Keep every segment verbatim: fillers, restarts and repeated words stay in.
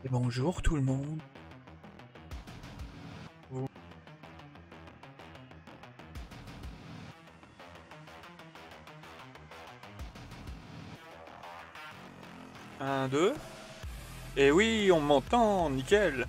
Et bonjour tout le monde. Vous... Un, deux. Et oui, on m'entend, nickel.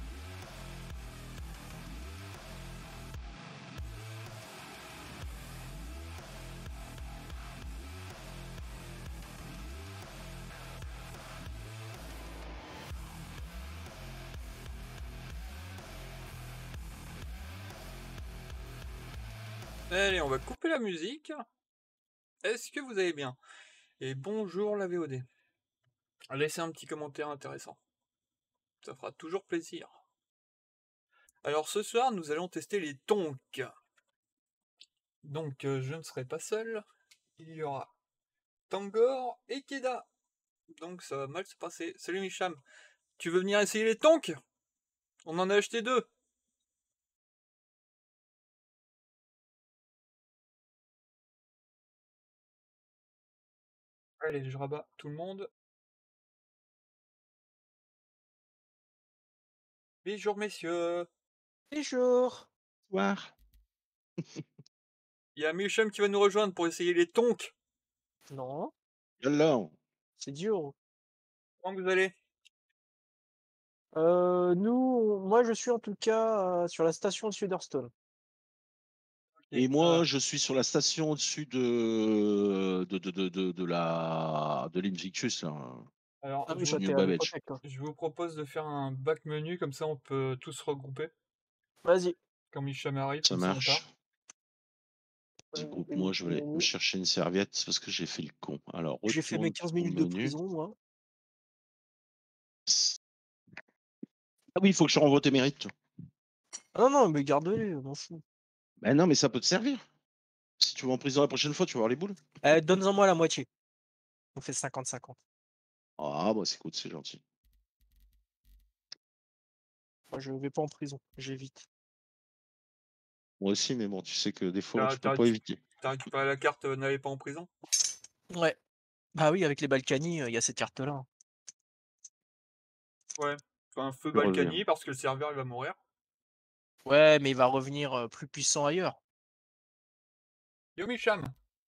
Allez, on va couper la musique. Est-ce que vous allez bien? Et bonjour la V O D. Laissez un petit commentaire intéressant. Ça fera toujours plaisir. Alors ce soir, nous allons tester les tonks. Donc euh, je ne serai pas seul. Il y aura Tangor et Keda. Donc ça va mal se passer. Salut Micham. Tu veux venir essayer les tonks? On en a acheté deux. Allez, je rabats tout le monde. Bonjour messieurs. Bonjour. Bonsoir. Il y a Micham qui va nous rejoindre pour essayer les tonks. Non, Alors, c'est dur. Comment vous allez? Euh, nous, moi, je suis en tout cas euh, sur la station de Suderstone. et Ok, moi, euh, je suis sur la station au-dessus de, de, de, de, de, de la de l'Invictus, là, alors, Ah je oui, vous, toi, New t'es à Babbage. l'hypothèque, toi. je vous propose de faire un back menu, comme ça on peut tous se regrouper. Vas-y. Quand Micham arrive, Ça comme ça on part. marche. Petit groupe, moi, je vais aller me chercher une serviette parce que j'ai fait le con. Alors, J'ai fait mes retourne quinze au minutes de menu. prison, moi. Ah oui, il faut que je renvoie tes mérites. Ah non, non, mais garde-les, je m'en fous. Ben non, mais ça peut te servir. Si tu vas en prison la prochaine fois, tu vas avoir les boules. Eh, donne-en moi la moitié. On fait cinquante cinquante. Ah, bah, c'est cool, c'est gentil. Moi, je vais pas en prison, j'évite. Moi aussi, mais bon, tu sais que des fois, T'as tu peux t'as pas récu- éviter. t'as récupéré la carte euh, N'allez pas en prison? Ouais. Bah oui, avec les Balkany, il y a cette carte-là. Ouais. Enfin, feu Je reviens. Balkany, parce que le serveur il va mourir. Ouais, mais il va revenir euh, plus puissant ailleurs. Yo Micham!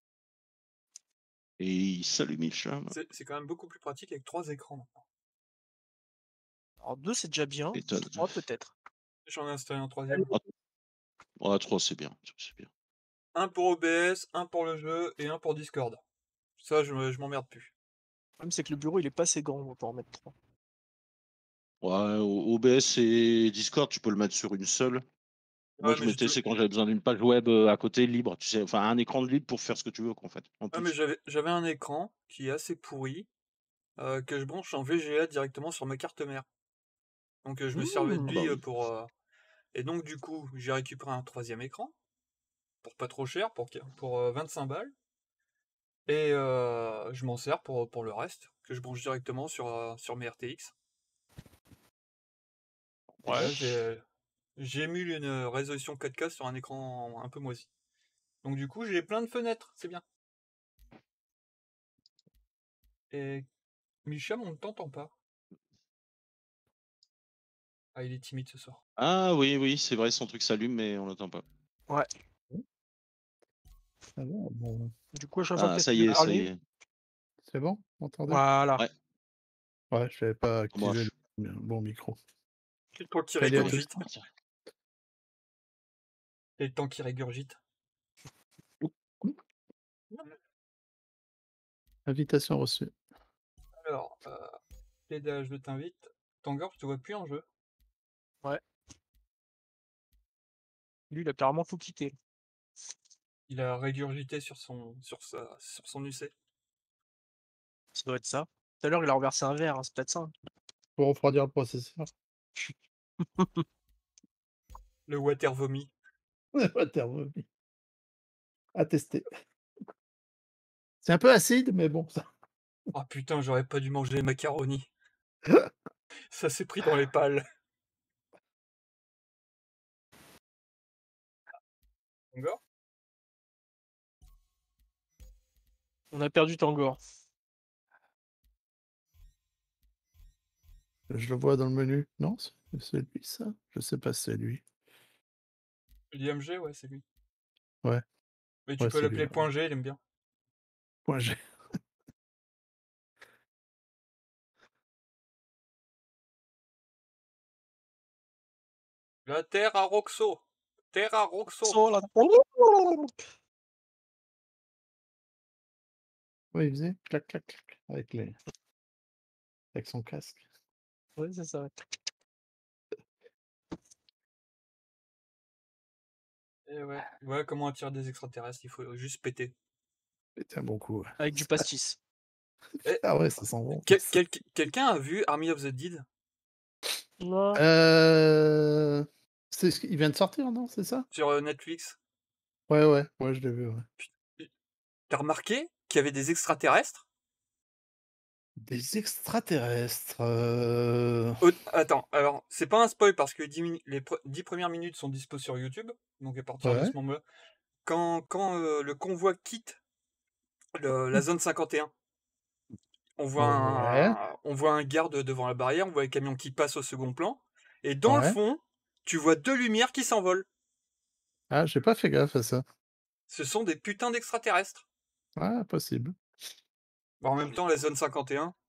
Et salut, Micham. C'est c'est quand même beaucoup plus pratique avec trois écrans maintenant. Alors deux, c'est déjà bien. Et t'as- Trois, peut-être. J'en ai installé un troisième. Ah, trois, c'est bien. C'est bien. Un pour O B S, un pour le jeu et un pour Discord. Ça, je, me- je m'emmerde plus. Le problème, c'est que le bureau, il est pas assez grand pour en mettre trois. Ouais, O- OBS et Discord, tu peux le mettre sur une seule. Moi, Ouais, je mais j'ai mettais, tou- c'est quand j'avais besoin d'une page web euh, à côté libre, tu sais, enfin un écran de libre pour faire ce que tu veux, quoi, en fait, en ouais, mais plus. j'avais j'avais un écran qui est assez pourri, euh, que je branche en V G A directement sur ma carte mère. Donc euh, je me servais de Mmh. Ah bah lui euh, oui. pour... euh, Et donc du coup, j'ai récupéré un troisième écran, pour pas trop cher, pour, pour euh, vingt-cinq balles. Et euh, je m'en sers pour, pour le reste, que je branche directement sur, euh, sur mes R T X. Et Ouais. là, j'ai j'émule une résolution quatre K sur un écran un peu moisi. Donc du coup, j'ai plein de fenêtres, c'est bien. Et Micham, on ne t'entend pas. Ah, il est timide ce soir. Ah oui, oui, c'est vrai, son truc s'allume, mais on l'entend pas. Ouais. Ah bon, bon, Du coup, à chaque fois que Ah, tu ça essaies y de est, ça y parler, est. c'est bon? Vous m'entendez? voilà. Ouais, Ouais, je n'avais pas ça activé marche. le bon micro. C'est le temps qui Salut à tous. régurgite. C'est le temps qui régurgite. Invitation reçue. Alors, euh, Leda, je t'invite. Tangor, je te vois plus en jeu. Ouais. Lui, il a carrément tout quitté. Il a régurgité sur son, sur sa, sur son U C. Ça doit être ça. Tout à l'heure, il a renversé un verre, hein, c'est peut-être ça. Pour refroidir le processeur. Le water vomi. Watervomi. À tester. C'est un peu acide, mais bon, ça. Oh putain, j'aurais pas dû manger les macaronis. Ça s'est pris dans les pales. Tangor? On a perdu Tangor. Je le vois dans le menu. Non, c'est c'est lui ça? Je sais pas si c'est lui. L'I M G, ouais, c'est lui. Ouais. Mais tu Ouais, peux c'est lui l'appeler alors. point G, il aime bien. Point G. La terre à Roxo. Terre à Roxo. So, là. Ouais, il faisait clac, clac, clac avec les avec son casque. Ouais, c'est ça. Et ouais. Voilà comment attirer des extraterrestres, il faut juste péter. C'était un bon coup. Ouais. Avec du pastis. Eh, Ah ouais, ça sent bon. quel- quel- Quelqu'un a vu Army of the Dead? Non. Euh... c'est ce qui- Il vient de sortir, non? C'est ça? Sur euh, Netflix? Ouais, ouais, ouais, je l'ai vu. Ouais. T'as remarqué qu'il y avait des extraterrestres? Des extraterrestres. euh, Oh, attends, alors, c'est pas un spoil parce que dix minu- les pre- dix premières minutes sont dispo sur YouTube, donc à partir de Ouais. ce moment-là, quand, quand euh, le convoi quitte le- la zone cinquante et un, on voit, Ouais. un, on voit un garde devant la barrière, on voit les camions qui passent au second plan, et dans le Ouais. fond, tu vois deux lumières qui s'envolent. Ah, j'ai pas fait gaffe à ça. Ce sont des putains d'extraterrestres. Ah, possible. Bon, en même temps, la zone cinquante et un,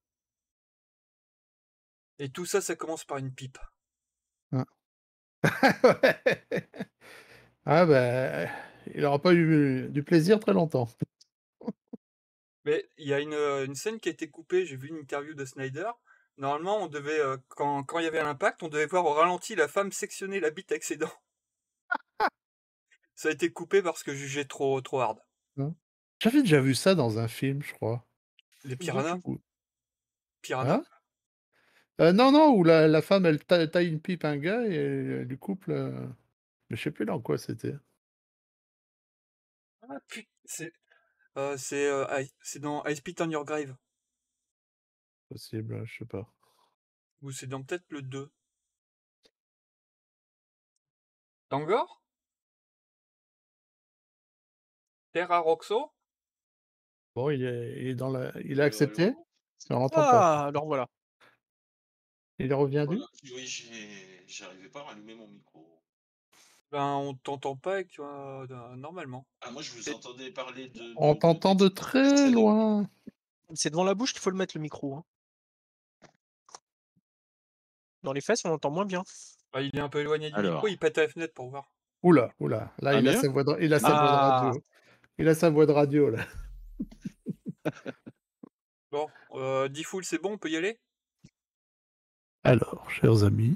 et tout ça, ça commence par une pipe. Ah. Ouais. Ah bah, il aura pas eu du plaisir très longtemps. Mais il y a une, euh, une scène qui a été coupée, j'ai vu une interview de Snyder. Normalement, on devait, euh, quand, quand il y avait l'impact, on devait voir au ralenti la femme sectionner la bite avec ses dents. Ça a été coupé parce que jugé trop, trop hard. Hein. J'avais déjà vu ça dans un film, je crois. Les Je sais plus piranhas? où. Piranha? Hein? Euh, non, non, où la, la femme, elle ta- taille une pipe à un gars et elle lui coupe le... Mais je sais plus dans quoi c'était. Ah, putain, c'est euh, c'est euh, I- c'est dans I Spit on Your Grave. Possible, je sais pas. Ou c'est dans peut-être le deux. Tangor? Terra Roxo? Bon, il est, il est dans la... Il a Euh, accepté, allô? mais on l'entend pas. Ah, alors voilà. Il est revenu? Voilà, oui, j'ai- j'arrivais pas à rallumer mon micro. Ben, on t'entend pas avec, euh, de- normalement. Ah, moi, je vous Et- entendais parler de, On de, de t'entend de bêtises très personnelles. loin. C'est devant la bouche qu'il faut le mettre, le micro. Hein. Dans les fesses, on entend moins bien. Ah, il est un peu éloigné du micro, Alors, il pète à la fenêtre pour voir. Oula, oula. Là, ah, il a mieux? sa voix de, il a sa Ah. voix de Ah, radio. Il a sa voix de radio, là. Bon, euh, D-Full, c'est bon, on peut y aller? Alors, chers amis,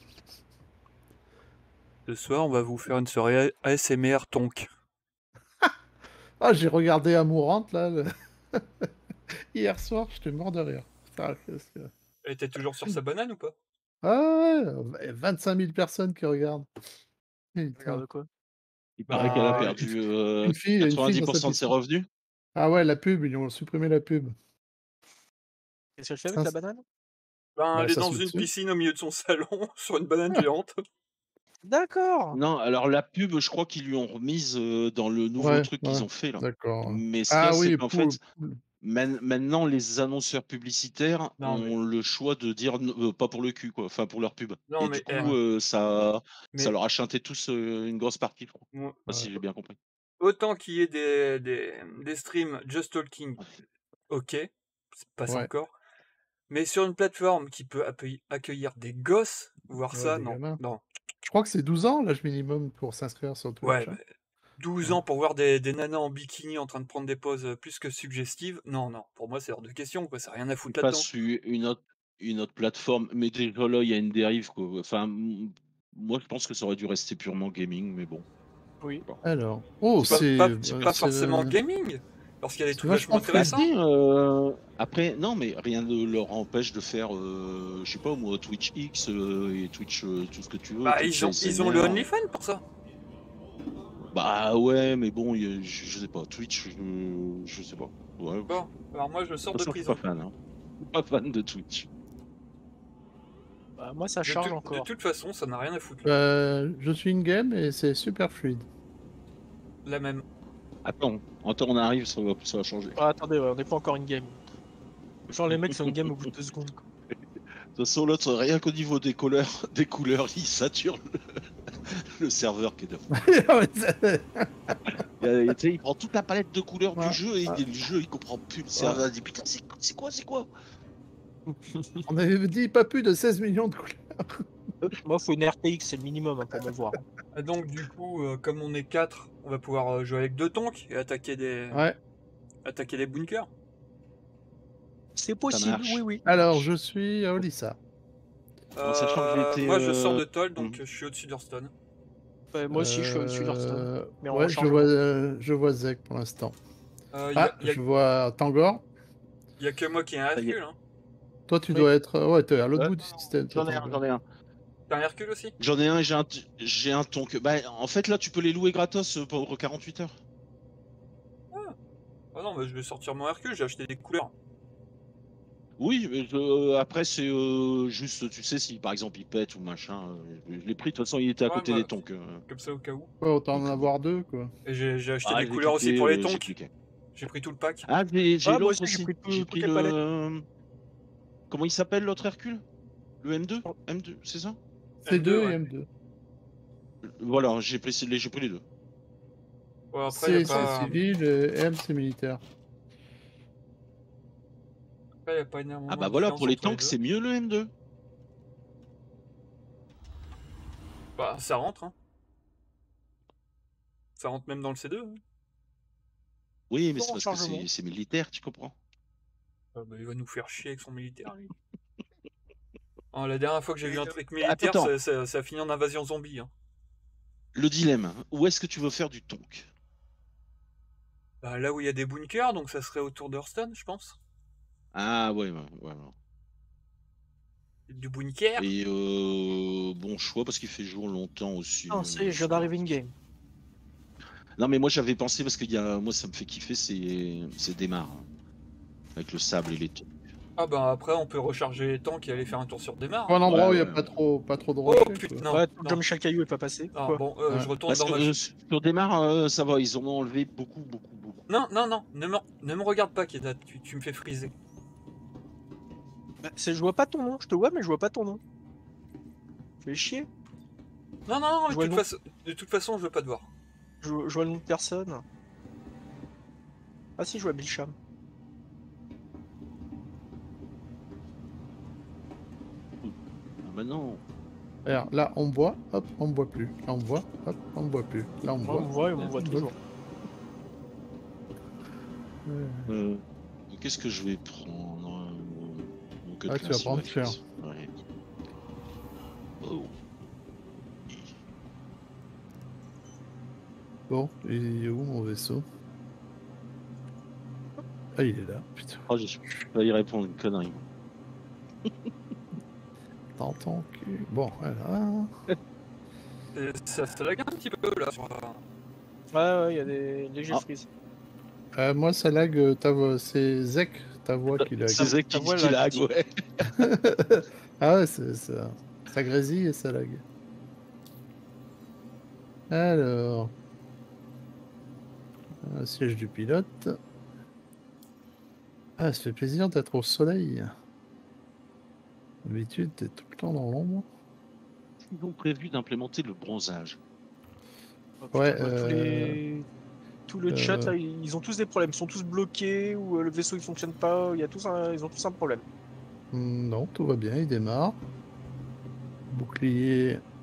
Ce soir, on va vous faire une soirée A S M R tonk. ah, j'ai regardé Amourante, là, le- hier soir, j'étais mort de rire. Putain, qu'est-ce que- Elle était toujours sur sa banane ou pas? Ah ouais, vingt-cinq mille personnes qui regardent. Putain. regarde quoi. Il paraît qu'elle a Ah, perdu euh, Une fille, une fille dans quatre-vingt-dix pour sa cent de ses piscine. revenus. Ah ouais, la pub, ils ont supprimé la pub. Qu'est-ce qu'elle fait avec Ça, la c'est- banane? Ben, Bah, elle est ça se dans met une dessus. piscine au milieu de son salon, sur une banane géante. D'accord. Non, alors la pub, je crois qu'ils lui ont remise euh, dans le nouveau Ouais, truc ouais, qu'ils ont fait là. d'accord. Mais ce qu'il y a, Ah c'est oui, qu'en poule, fait, poule. man- maintenant, les annonceurs publicitaires Non, mais, ont le choix de dire n- euh, pas pour le cul, quoi. Enfin, pour leur pub. non, Et mais, du eh, coup, euh, ça, mais, ça leur a chanté tous euh, une grosse partie, je crois. moi, Enfin, si Ouais. j'ai bien compris. autant qu'il y ait des, des, des streams Just Talking, ok, ça passe Ouais. encore. Mais sur une plateforme qui peut accueillir, accueillir des gosses, voir Ouais, ça, des non, gamins. non. Je crois que c'est douze ans, l'âge minimum, pour s'inscrire sur Twitch. Ouais, hein. bah, douze Ouais. ans pour voir des, des nanas en bikini en train de prendre des poses euh, plus que suggestives, non, non, pour moi c'est hors de question, quoi, ça n'a rien à Ils foutre là-dedans. passent u- une autre, une autre plateforme, mais déjà là, il y a une dérive, quoi. Enfin, m- moi, je pense que ça aurait dû rester purement gaming, mais bon. Oui. Alors, oh, C'est c'est pas, pas, C'est euh, pas c'est, forcément euh, gaming, parce qu'il y a des c'est trucs vachement vachement intéressants. fluide. Si, euh, après, non, mais rien ne leur empêche de faire, euh, je sais pas moi, Twitch X euh, et Twitch, euh, tout ce que tu veux. Bah, Twitch ils ont, ils ont le A S M R. OnlyFans pour ça. Bah ouais, mais bon, il y a- je, je sais pas, Twitch, je, je sais pas. Ouais. Bon, alors moi je sors De de toute façon, je suis prison. pas fan. Hein. Je suis pas fan de Twitch. Bah, moi, ça De, charge tout- de encore. toute façon, ça n'a rien à foutre. Euh, je suis in game et c'est super fluide. La même. Attends, attends, on arrive, ça va, ça va changer. Ah, attendez, ouais, on n'est pas encore in game. Genre, les mecs sont in game au bout de deux secondes. Quoi. toute façon, l'autre, rien qu'au niveau des couleurs, des couleurs, il sature le, le serveur qui est devant. Il, il prend toute la palette de couleurs Ouais. du jeu et Ouais. il- le jeu, il comprend plus. Le serveur il dit putain, c'est c'est quoi, c'est quoi? On avait dit pas plus de seize millions de couleurs. Moi, faut une R T X, c'est le minimum hein, pour me voir. Et donc, du coup, euh, comme on est quatre, on va pouvoir euh, jouer avec deux tanks et attaquer des, Ouais. attaquer les bunkers. C'est possible, marche. oui, oui. Alors, je suis à Olissa. En sachant que j'ai Euh, été, moi, je euh, sors de Toll, donc mhm. euh, je suis au-dessus d'Hearthstone. Ouais, moi aussi, je suis au-dessus d'Hearthstone. Euh, Mais en ouais, je rechargement. vois, euh, je vois Zek pour l'instant. Euh, Ah, Il y, a- je vois Tangor. y a que moi qui ai un Ça y est. Hercule. Hein. Toi, tu Oui. dois être. Ouais, t'es à l'autre Ouais. bout du système. toi, J'en ai un, Tangor. j'en ai un. T'as un Hercule aussi? J'en ai un et j'ai un, j'ai un tonk. Bah, en fait, là, tu peux les louer gratos euh, pour quarante-huit heures. Ah non, mais je vais sortir mon Hercule, j'ai acheté des couleurs. Oui, mais euh, après, c'est euh, juste, tu sais, si par exemple il pète ou machin. euh, je je l'ai pris, de toute façon, il était à Ouais, côté bah, des tonks. euh. Comme ça au cas où. Ouais, autant en Donc, avoir deux, quoi. Et j'ai j'ai acheté Ah, des je l'ai couleurs aussi cliqué, pour les euh, j'ai tonks. cliqué. J'ai pris tout le pack. Ah, j'ai j'ai Ah, moi l'autre aussi, j'ai aussi. pris tout- J'ai toutes pris les le. palettes. Comment il s'appelle l'autre Hercule? Le M deux? M deux, c'est ça? C deux ouais. et M deux. Voilà, j'ai pris, les- j'ai pris les deux. Ouais, après, y a C, c'est pas, civil et M, c'est militaire. après, y a pas énormément Ah bah de voilà, différence pour les entre les tanks, deux. c'est mieux le M deux. Bah, ça rentre, hein. Ça rentre même dans le C deux. Hein. Oui, mais Bon c'est parce que rechargement. c'est c'est militaire, tu comprends? Ah bah, il va nous faire chier avec son militaire, lui. Oh, la dernière fois que j'ai vu un truc Attends, militaire, attends. ça, ça- ça a fini en invasion zombie. Hein. Le dilemme, où est-ce que tu veux faire du tonk? Bah, là où il y a des bunkers, donc ça serait autour d'Hearthstone, je pense. Ah ouais, ouais, ouais. ouais. Du bunker. Et euh, bon choix parce qu'il fait jour longtemps aussi. Non, euh, c'est, je viens sur- d'arriver in game. Non mais moi j'avais pensé parce que y a, moi ça me fait kiffer, c'est c'est démarre hein, avec le sable et les tonks. Ah bah après, on peut recharger les tanks et aller faire un tour sur Démarre. Pour un endroit Ouais, où il n'y a ouais, pas ouais. trop, pas trop de Oh rochers, putain, quoi. non, Ouais, non. Jean-Michel Caillou est pas passé. Ah, Quoi bon, euh, Ouais. je retourne Parce dans que ma... euh, sur démarre, euh, ça va, ils en ont enlevé beaucoup, beaucoup, beaucoup. Non, non, non, ne me, ne me regarde pas, Keda, tu, tu me fais friser. Bah, c'est, je vois pas ton nom, je te vois, mais je vois pas ton nom. Fais chier. Non, non, non, Je de vois toute, le nom. façon, de toute façon, je veux pas te voir. Je, je vois le nom de personne. Ah si, je vois Bilcham. Ah bah non. Alors, là, on me voit, hop, on me voit plus. Là, on me voit, hop, on me voit plus. Là, on me Moi, on voit. me voit et on me voit on me toujours. Euh, Euh, Qu'est-ce que je vais prendre euh, donc, Ah, tu vas classe, prendre ouais, cher. ouais. Oh. Bon, il est où mon vaisseau? Ah, il est là, putain. Oh, je vais y répondre une connerie. Dans ton cul. Bon, voilà. Et ça, ça lag un petit peu, là. Sur... Ouais, ouais, il y a des légers Ah. freeze. Euh, moi, ça lag, euh, ta voix. C'est Zek, ta voix qui lag. C'est Zach ta qui voix, dit qu'il là, lag, qui- ouais. Ah ouais, c'est ça. Ça grésille et ça lag. Alors. Un siège du pilote. Ah, ça fait plaisir d'être au soleil. D'habitude, t'es tout le temps dans l'ombre. Ils ont prévu d'implémenter le bronzage. Oh, putain, Ouais, je vois tous euh, les... Tout le chat, euh, là, ils ont tous des problèmes. Ils sont tous bloqués ou euh, le vaisseau il fonctionne pas. Il y a tous un... Ils ont tous un problème. Hmm, non, tout va bien, il démarre. Bouclier